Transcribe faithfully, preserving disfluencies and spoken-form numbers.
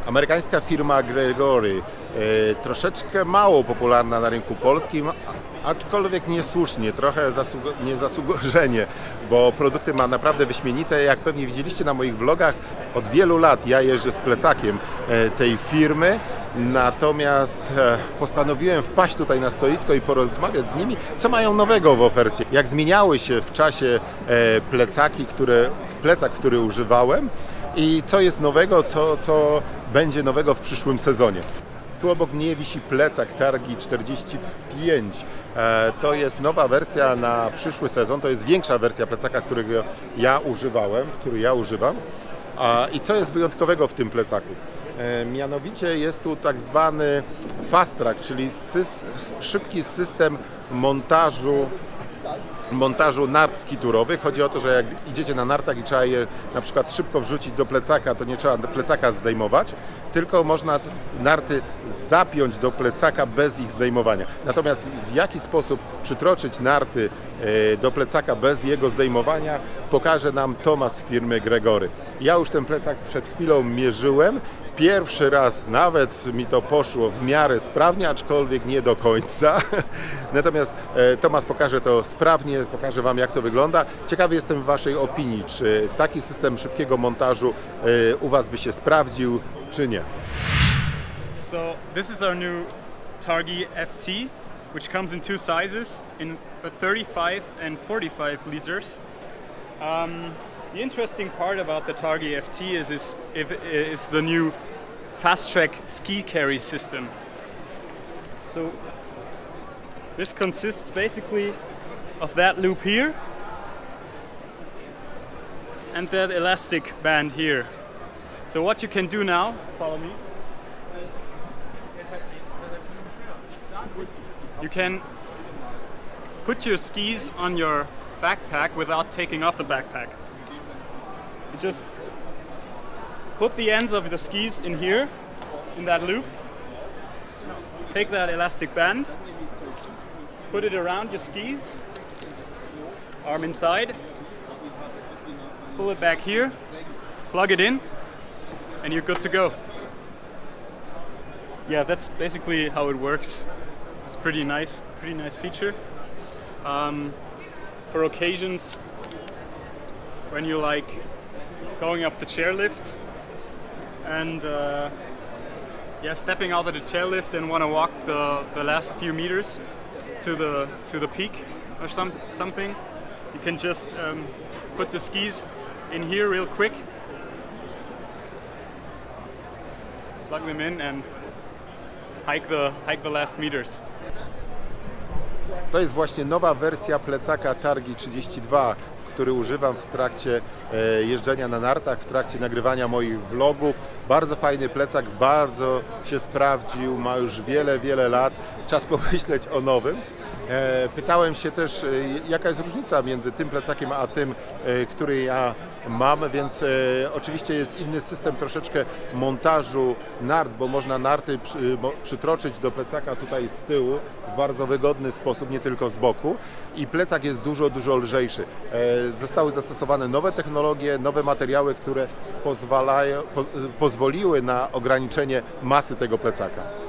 Amerykańska firma Gregory, e, troszeczkę mało popularna na rynku polskim, aczkolwiek niesłusznie, trochę zasług- niezasłużenie, bo produkty ma naprawdę wyśmienite. Jak pewnie widzieliście na moich vlogach, od wielu lat ja jeżdżę z plecakiem e, tej firmy, natomiast e, postanowiłem wpaść tutaj na stoisko i porozmawiać z nimi, co mają nowego w ofercie, jak zmieniały się w czasie e, plecaki, które, plecak, który używałem, i co jest nowego, co, co będzie nowego w przyszłym sezonie. Tu obok mnie wisi plecak Targi czterdzieści pięć. E, to jest nowa wersja na przyszły sezon. To jest większa wersja plecaka, którego ja używałem, który ja używam. A, I co jest wyjątkowego w tym plecaku? E, mianowicie jest tu tak zwany fast track, czyli sys, szybki system montażu montażu nart skiturowych. Chodzi o to, że jak idziecie na nartach i trzeba je na przykład szybko wrzucić do plecaka, to nie trzeba plecaka zdejmować, tylko można narty zapiąć do plecaka bez ich zdejmowania. Natomiast w jaki sposób przytroczyć narty do plecaka bez jego zdejmowania, pokaże nam Tomasz z firmy Gregory. Ja już ten plecak przed chwilą mierzyłem. Pierwszy raz nawet mi to poszło w miarę sprawnie, aczkolwiek nie do końca. Natomiast e, Tomasz pokaże to sprawnie, pokaże Wam, jak to wygląda. Ciekawy jestem Waszej opinii, czy taki system szybkiego montażu e, u Was by się sprawdził, czy nie. So this is our new Targi F T, which comes in two sizes, in thirty-five and forty-five liters. Um, The interesting part about the Targi F T is, is, is the new Fast Track ski carry system. So this consists basically of that loop here and that elastic band here. So what you can do now, follow me, you can put your skis on your backpack without taking off the backpack. You just put the ends of the skis in here, in that loop, take that elastic band, put it around your skis, arm inside, pull it back here, plug it in, and you're good to go. Yeah, that's basically how it works. It's pretty nice, pretty nice feature. Um, for occasions when you like going up the chairlift and uh, yeah, stepping out of the chairlift and want to walk the, the last few meters to the to the peak or some, something, you can just um, put the skis in here real quick, plug them in and hike the, hike the last meters. To jest właśnie nowa wersja plecaka Targi trzydzieści dwa, który używam w trakcie e, jeżdżenia na nartach, w trakcie nagrywania moich vlogów. Bardzo fajny plecak, bardzo się sprawdził, ma już wiele, wiele lat. Czas pomyśleć o nowym. E, pytałem się też, e, jaka jest różnica między tym plecakiem a tym, e, który ja mam, więc e, oczywiście jest inny system troszeczkę montażu nart, bo można narty przy, bo, przytroczyć do plecaka tutaj z tyłu w bardzo wygodny sposób, nie tylko z boku, i plecak jest dużo, dużo lżejszy. E, zostały zastosowane nowe technologie, nowe materiały, które pozwalają, po, pozwoliły na ograniczenie masy tego plecaka.